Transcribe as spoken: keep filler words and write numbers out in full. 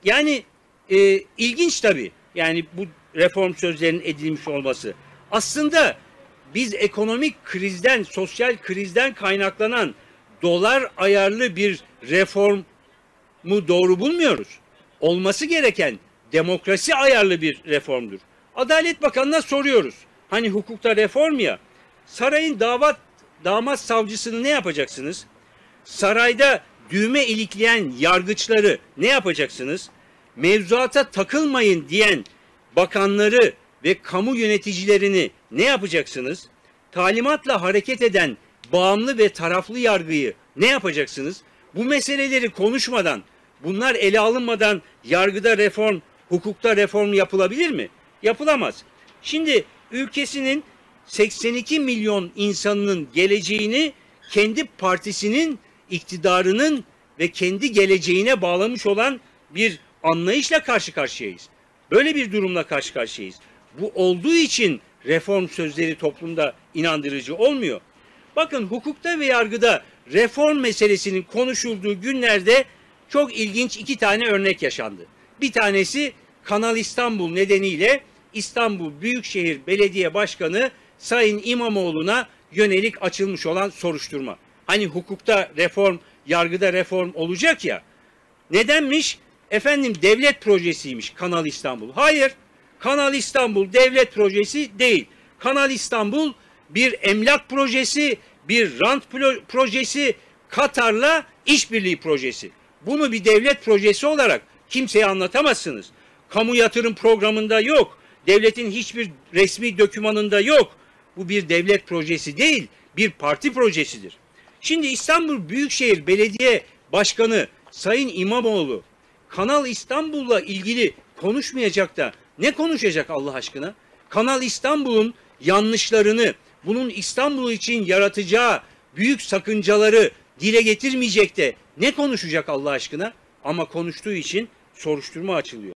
Yani e, ilginç tabii. Yani bu reform sözlerinin edilmiş olması. Aslında biz ekonomik krizden, sosyal krizden kaynaklanan dolar ayarlı bir reformu doğru bulmuyoruz. Olması gereken demokrasi ayarlı bir reformdur. Adalet Bakanı'na soruyoruz. Hani hukukta reform ya. Sarayın davat damat savcısını ne yapacaksınız? Sarayda düğme ilikleyen yargıçları ne yapacaksınız? Mevzuata takılmayın diyen bakanları ve kamu yöneticilerini ne yapacaksınız? Talimatla hareket eden bağımlı ve taraflı yargıyı ne yapacaksınız? Bu meseleleri konuşmadan, bunlar ele alınmadan yargıda reform, hukukta reform yapılabilir mi? Yapılamaz. Şimdi ülkesinin seksen iki milyon insanının geleceğini kendi partisinin iktidarının ve kendi geleceğine bağlamış olan bir anlayışla karşı karşıyayız. Böyle bir durumla karşı karşıyayız. Bu olduğu için reform sözleri toplumda inandırıcı olmuyor. Bakın hukukta ve yargıda reform meselesinin konuşulduğu günlerde çok ilginç iki tane örnek yaşandı. Bir tanesi Kanal İstanbul nedeniyle İstanbul Büyükşehir Belediye Başkanı Sayın İmamoğlu'na yönelik açılmış olan soruşturma. Hani hukukta reform, yargıda reform olacak ya. Nedenmiş? Efendim devlet projesiymiş Kanal İstanbul. Hayır, Kanal İstanbul devlet projesi değil. Kanal İstanbul bir emlak projesi, bir rant projesi, Katar'la işbirliği projesi. Bunu bir devlet projesi olarak kimseye anlatamazsınız. Kamu yatırım programında yok. Devletin hiçbir resmi dokümanında yok. Bu bir devlet projesi değil, bir parti projesidir. Şimdi İstanbul Büyükşehir Belediye Başkanı Sayın İmamoğlu Kanal İstanbul'la ilgili konuşmayacak da ne konuşacak Allah aşkına? Kanal İstanbul'un yanlışlarını, bunun İstanbul için yaratacağı büyük sakıncaları dile getirmeyecek de ne konuşacak Allah aşkına? Ama konuştuğu için soruşturma açılıyor.